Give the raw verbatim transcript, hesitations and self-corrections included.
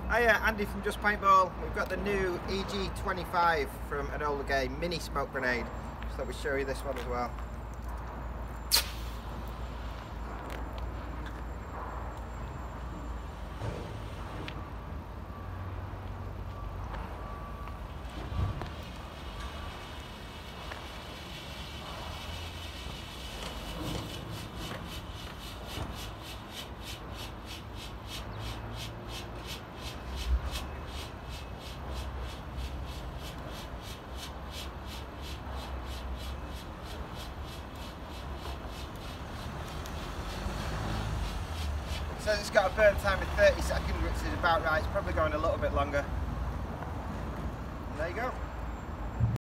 Hiya, Andy from Just Paintball. We've got the new E G twenty-five from Enola Gaye mini smoke grenade. Just thought we'd show you this one as well. So it's got a burn time of thirty seconds, which is about right. It's probably going a little bit longer.